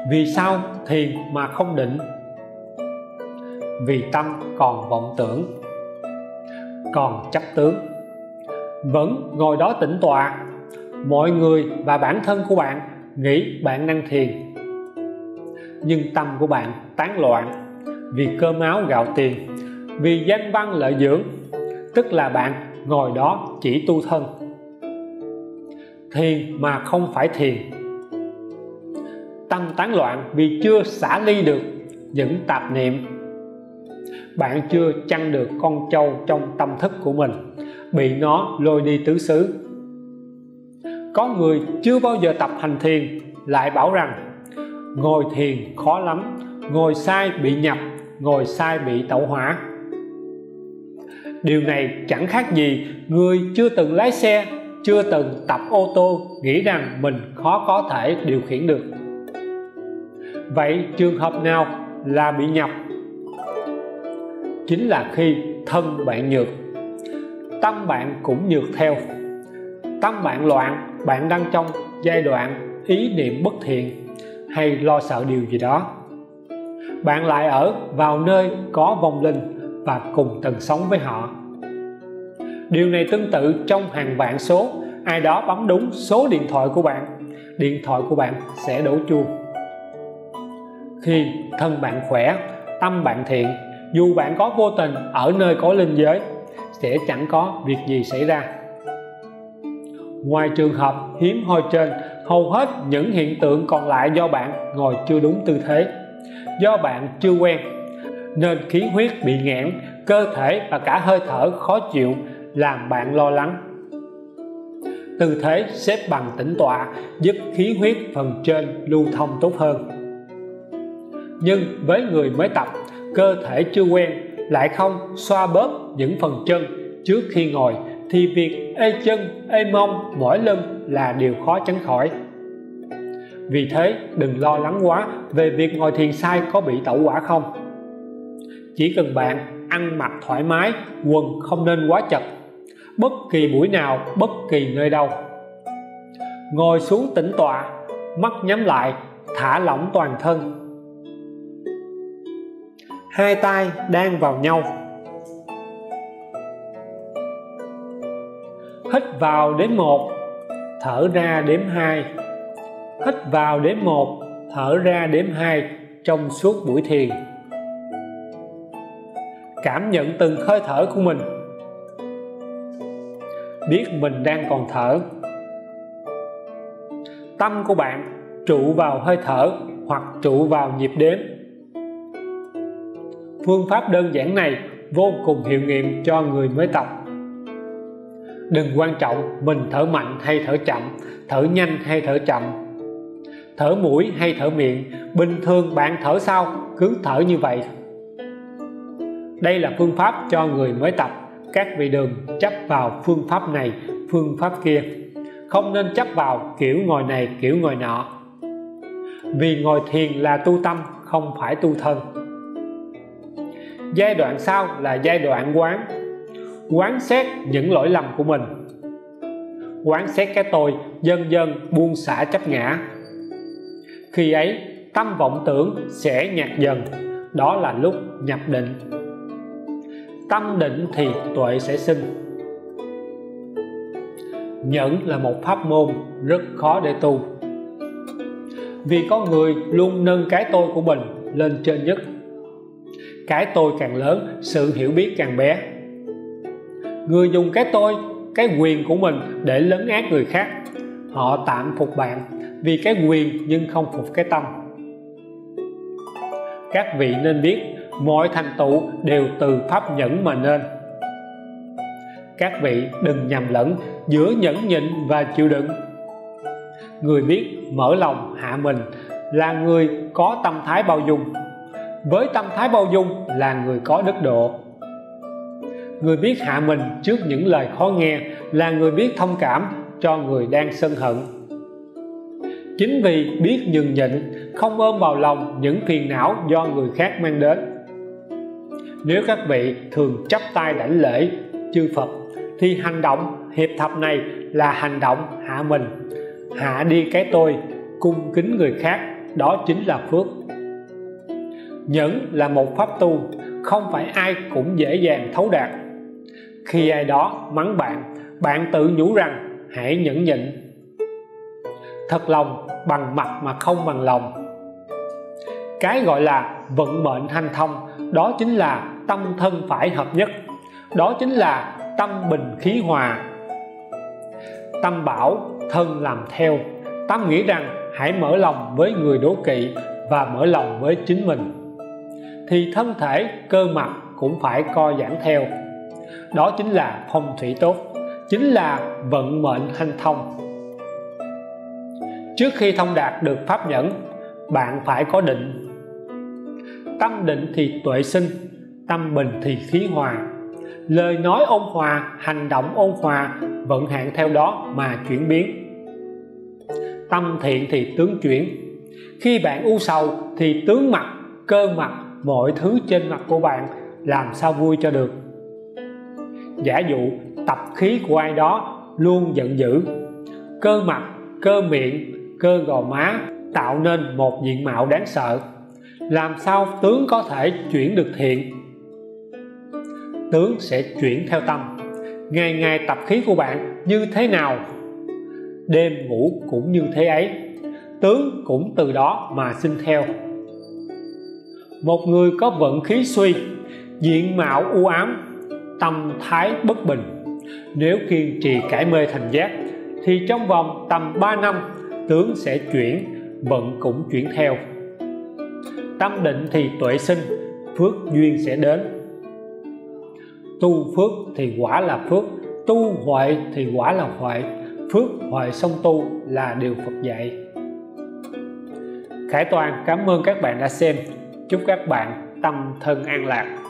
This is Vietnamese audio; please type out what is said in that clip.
Vì sao thiền mà không định? Vì tâm còn vọng tưởng, còn chấp tướng. Vẫn ngồi đó tĩnh tọa, mọi người và bản thân của bạn nghĩ bạn đang thiền, nhưng tâm của bạn tán loạn vì cơm áo gạo tiền, vì danh văn lợi dưỡng, tức là bạn ngồi đó chỉ tu thân. Thiền mà không phải thiền. Tâm tán loạn vì chưa xả ly được những tạp niệm. Bạn chưa chăn được con trâu trong tâm thức của mình, bị nó lôi đi tứ xứ. Có người chưa bao giờ tập hành thiền lại bảo rằng ngồi thiền khó lắm, ngồi sai bị nhập, ngồi sai bị tẩu hỏa. Điều này chẳng khác gì người chưa từng lái xe, chưa từng tập ô tô nghĩ rằng mình khó có thể điều khiển được. Vậy trường hợp nào là bị nhập? Chính là khi thân bạn nhược, tâm bạn cũng nhược theo. Tâm bạn loạn, bạn đang trong giai đoạn ý niệm bất thiện hay lo sợ điều gì đó. Bạn lại ở vào nơi có vong linh và cùng tần sống với họ. Điều này tương tự trong hàng vạn số, ai đó bấm đúng số điện thoại của bạn, điện thoại của bạn sẽ đổ chuông. Khi thân bạn khỏe, tâm bạn thiện, dù bạn có vô tình ở nơi có linh giới, sẽ chẳng có việc gì xảy ra. Ngoài trường hợp hiếm hoi trên, hầu hết những hiện tượng còn lại do bạn ngồi chưa đúng tư thế, do bạn chưa quen, nên khí huyết bị nghẽn, cơ thể và cả hơi thở khó chịu, làm bạn lo lắng. Tư thế xếp bằng tĩnh tọa giúp khí huyết phần trên lưu thông tốt hơn. Nhưng với người mới tập, cơ thể chưa quen, lại không xoa bóp những phần chân trước khi ngồi, thì việc ê chân, ê mông, mỏi lưng là điều khó tránh khỏi. Vì thế đừng lo lắng quá về việc ngồi thiền sai có bị tẩu hỏa không. Chỉ cần bạn ăn mặc thoải mái, quần không nên quá chật, bất kỳ buổi nào, bất kỳ nơi đâu. Ngồi xuống tĩnh tọa, mắt nhắm lại, thả lỏng toàn thân. Hai tay đan vào nhau. Hít vào đếm 1, thở ra đếm 2. Hít vào đếm 1, thở ra đếm 2 trong suốt buổi thiền. Cảm nhận từng hơi thở của mình. Biết mình đang còn thở. Tâm của bạn trụ vào hơi thở hoặc trụ vào nhịp đếm. Phương pháp đơn giản này vô cùng hiệu nghiệm cho người mới tập. Đừng quan trọng mình thở mạnh hay thở chậm, thở nhanh hay thở chậm, thở mũi hay thở miệng, bình thường bạn thở sao cứ thở như vậy. Đây là phương pháp cho người mới tập, các vị đừng chấp vào phương pháp này, phương pháp kia. Không nên chấp vào kiểu ngồi này, kiểu ngồi nọ. Vì ngồi thiền là tu tâm, không phải tu thân. Giai đoạn sau là giai đoạn quán. Quán xét những lỗi lầm của mình. Quán xét cái tôi, dần dần buông xả chấp ngã. Khi ấy, tâm vọng tưởng sẽ nhạt dần. Đó là lúc nhập định. Tâm định thì tuệ sẽ sinh. Nhẫn là một pháp môn rất khó để tu. Vì có người luôn nâng cái tôi của mình lên trên nhất. Cái tôi càng lớn, sự hiểu biết càng bé. Người dùng cái tôi, cái quyền của mình để lấn át người khác. Họ tạm phục bạn vì cái quyền nhưng không phục cái tâm. Các vị nên biết mọi thành tựu đều từ pháp nhẫn mà nên. Các vị đừng nhầm lẫn giữa nhẫn nhịn và chịu đựng. Người biết mở lòng hạ mình là người có tâm thái bao dung. Với tâm thái bao dung là người có đức độ. Người biết hạ mình trước những lời khó nghe là người biết thông cảm cho người đang sân hận. Chính vì biết nhường nhịn, không ôm vào lòng những phiền não do người khác mang đến. Nếu các vị thường chắp tay đảnh lễ chư Phật, thì hành động hiệp thập này là hành động hạ mình, hạ đi cái tôi, cung kính người khác, đó chính là phước. Nhẫn là một pháp tu, không phải ai cũng dễ dàng thấu đạt. Khi ai đó mắng bạn, bạn tự nhủ rằng hãy nhẫn nhịn. Thật lòng bằng mặt mà không bằng lòng. Cái gọi là vận mệnh hanh thông, đó chính là tâm thân phải hợp nhất, đó chính là tâm bình khí hòa. Tâm bảo thân làm theo, tâm nghĩ rằng hãy mở lòng với người đố kỵ và mở lòng với chính mình, thì thân thể cơ mặt cũng phải co giãn theo. Đó chính là phong thủy tốt, chính là vận mệnh hanh thông. Trước khi thông đạt được pháp nhẫn, bạn phải có định. Tâm định thì tuệ sinh, tâm bình thì khí hòa. Lời nói ôn hòa, hành động ôn hòa, vận hạn theo đó mà chuyển biến. Tâm thiện thì tướng chuyển. Khi bạn u sầu thì tướng mặt, cơ mặt, mọi thứ trên mặt của bạn làm sao vui cho được. Giả dụ tập khí của ai đó luôn giận dữ, cơ mặt, cơ miệng, cơ gò má tạo nên một diện mạo đáng sợ, làm sao tướng có thể chuyển được thiện? Tướng sẽ chuyển theo tâm. Ngày ngày tập khí của bạn như thế nào, đêm ngủ cũng như thế ấy, tướng cũng từ đó mà sinh theo. Một người có vận khí suy, diện mạo u ám, tâm thái bất bình, nếu kiên trì cải mê thành giác thì trong vòng tầm 3 năm tướng sẽ chuyển, vận cũng chuyển theo. Tâm định thì tuệ sinh, phước duyên sẽ đến. Tu phước thì quả là phước, tu huệ thì quả là huệ, phước huệ song tu là điều Phật dạy. Khải Toàn cảm ơn các bạn đã xem, chúc các bạn tâm thân an lạc.